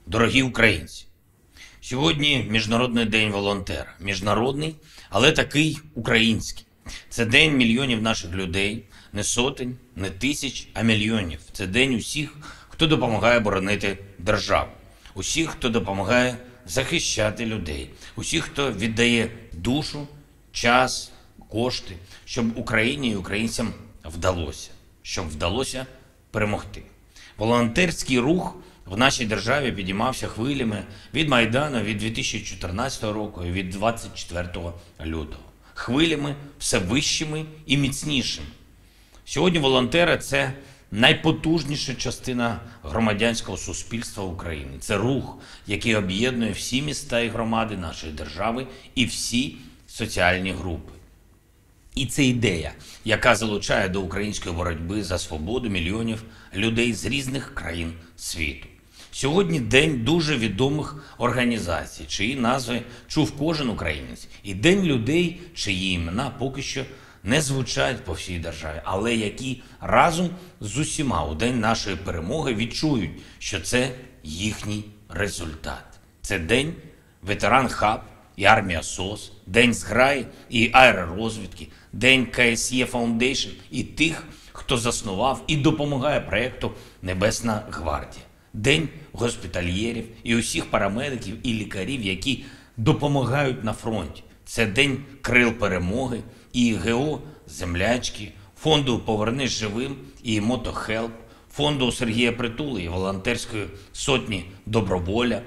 Дорогі українці, сьогодні Міжнародний день волонтера. Міжнародний, але такий український. Це день мільйонів наших людей, не сотень, не тисяч, а мільйонів. Це день усіх, хто допомагає боронити державу. Усіх, хто допомагає захищати людей. Усіх, хто віддає душу, час, кошти, щоб Україні і українцям вдалося. Щоб вдалося перемогти. Волонтерський рух в нашій державі підіймався хвилями від Майдану, від 2014 року і від 24 лютого. Хвилями все вищими і міцнішими. Сьогодні волонтери – це найпотужніша частина громадянського суспільства України. Це рух, який об'єднує всі міста і громади нашої держави і всі соціальні групи. І це ідея, яка залучає до української боротьби за свободу мільйонів людей з різних країн світу. Сьогодні день дуже відомих організацій, чиї назви чув кожен українець. І день людей, чиї імена поки що не звучать по всій державі, але які разом з усіма у день нашої перемоги відчують, що це їхній результат. Це день ветеран ХАБ і армія СОС, день зграї і аеророзвідки, день КСЄ Фаундейшн і тих, хто заснував і допомагає проєкту «Небесна гвардія». День госпітальєрів і усіх парамедиків і лікарів, які допомагають на фронті. Це день Крил Перемоги і ГО «Землячки», фонду «Повернись живим» і «Мотохелп», фонду Сергія Притули і волонтерської сотні «Доброволя»,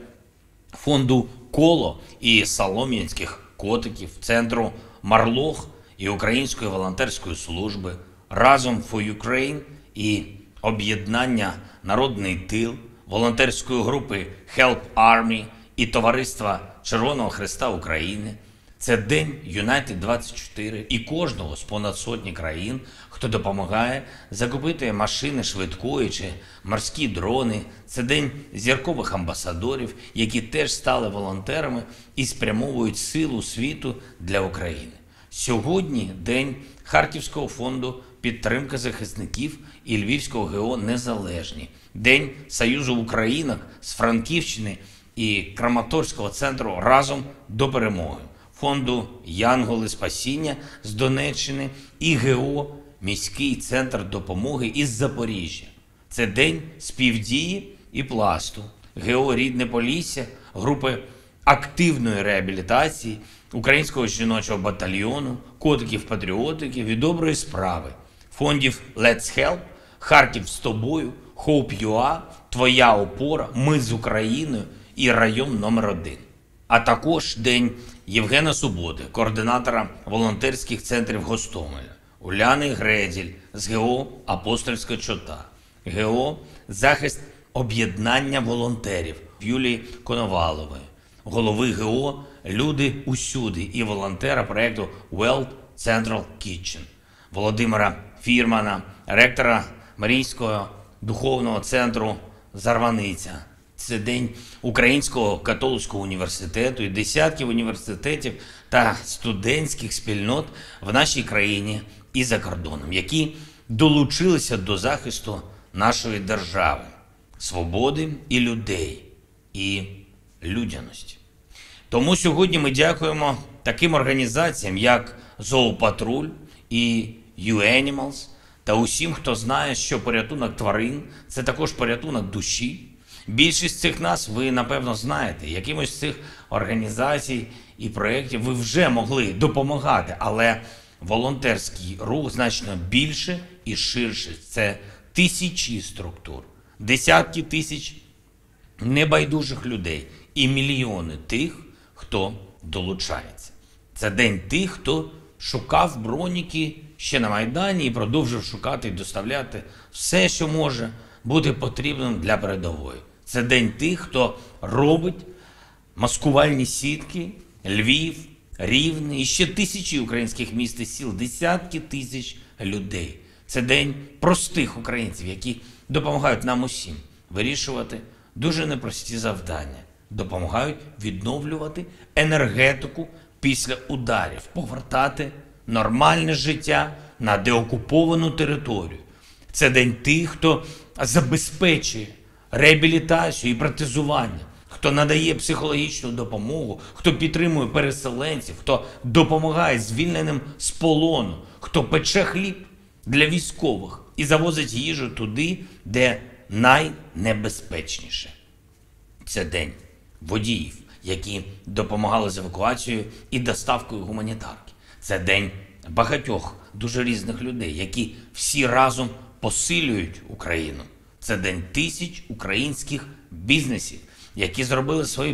фонду «Коло» і солом'янських котиків, центру «Марлох» і Української волонтерської служби, «Разом for Ukraine» і об'єднання «Народний тил», волонтерської групи Help Army і товариства Червоного Хреста України. Це день United 24 і кожного з понад сотні країн, хто допомагає закупити машини швидкої чи морські дрони. Це день зіркових амбасадорів, які теж стали волонтерами і спрямовують силу світу для України. Сьогодні день Харківського фонду підтримки захисників і Львівського ГО «Незалежні», день Союзу українок з Франківщини і Краматорського центру «Разом до перемоги», фонду «Янголи спасіння» з Донеччини і ГО «Міський центр допомоги» із Запоріжжя. Це день співдії і пласту, ГО «Рідне Полісся», групи активної реабілітації, Українського жіночого батальйону, котиків-патріотиків і доброї справи, фондів Let's Help, Харків з тобою, Hope.ua, Твоя опора, Ми з Україною і район номер 1. А також день Євгена Суботи, координатора волонтерських центрів Гостомеля, Уляни Греділь з ГО «Апостольська чота», ГО «Захист об'єднання волонтерів» Юлії Коновалової, голови ГО «Люди усюди» і волонтера проєкту World Central Kitchen, Володимира Фірмана, ректора Марійського духовного центру «Зарваниця». Це день Українського католицького університету і десятків університетів та студентських спільнот в нашій країні і за кордоном, які долучилися до захисту нашої держави, свободи і людей, і людяності. Тому сьогодні ми дякуємо таким організаціям, як «Зоопатруль» і «YouAnimals» та усім, хто знає, що порятунок тварин – це також порятунок душі. Більшість цих назв ви, напевно, знаєте. Якимось з цих організацій і проєктів ви вже могли допомагати, але волонтерський рух значно більше і ширше. Це тисячі структур, десятки тисяч небайдужих людей і мільйони тих, хто долучається. Це день тих, хто шукав броніки ще на Майдані і продовжив шукати і доставляти все, що може бути потрібним для передової. Це день тих, хто робить маскувальні сітки, Львів, Рівне і ще тисячі українських міст і сіл, десятки тисяч людей. Це день простих українців, які допомагають нам усім вирішувати дуже непрості завдання, допомагають відновлювати енергетику після ударів, повертати нормальне життя на деокуповану територію. Це день тих, хто забезпечує реабілітацію і протезування, хто надає психологічну допомогу, хто підтримує переселенців, хто допомагає звільненим з полону, хто пече хліб для військових і завозить їжу туди, де найнебезпечніше. Це день водіїв, які допомагали з евакуацією і доставкою гуманітарки. Це день багатьох дуже різних людей, які всі разом посилюють Україну. Це день тисяч українських бізнесів, які зробили свої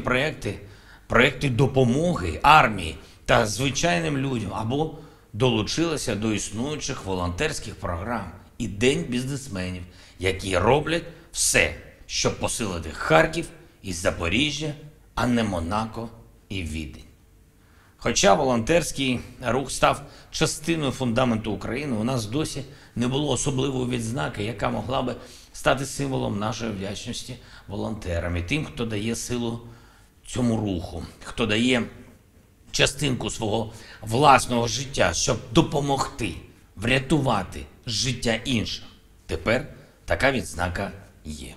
проекти допомоги армії та звичайним людям або долучилися до існуючих волонтерських програм. І день бізнесменів, які роблять все, щоб посилити Харків і Запоріжжя, а не Монако і Відень. Хоча волонтерський рух став частиною фундаменту України, у нас досі не було особливої відзнаки, яка могла би стати символом нашої вдячності волонтерам і тим, хто дає силу цьому руху, хто дає частинку свого власного життя, щоб допомогти, врятувати життя інших. Тепер така відзнака є.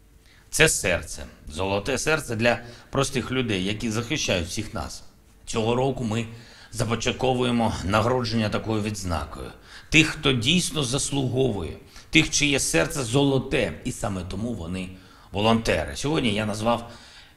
Це серце, золоте серце для простих людей, які захищають всіх нас. Цього року ми започатковуємо нагородження такою відзнакою. Тих, хто дійсно заслуговує, тих, чиє серце золоте, і саме тому вони волонтери. Сьогодні я назвав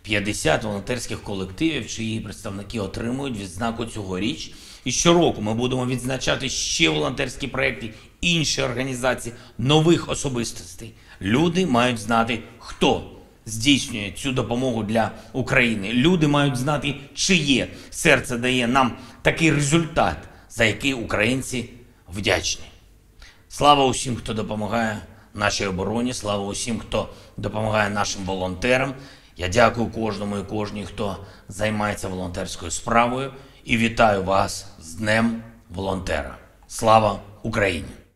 50 волонтерських колективів, чиї представники отримують відзнаку цьогоріч. І щороку ми будемо відзначати ще волонтерські проекти, інші організації, нових особистостей. Люди мають знати, хто здійснює цю допомогу для України. Люди мають знати, чиє серце дає нам такий результат, за який українці вдячні. Слава усім, хто допомагає нашій обороні, слава усім, хто допомагає нашим волонтерам. Я дякую кожному і кожній, хто займається волонтерською справою, і вітаю вас з Днем волонтера. Слава Україні!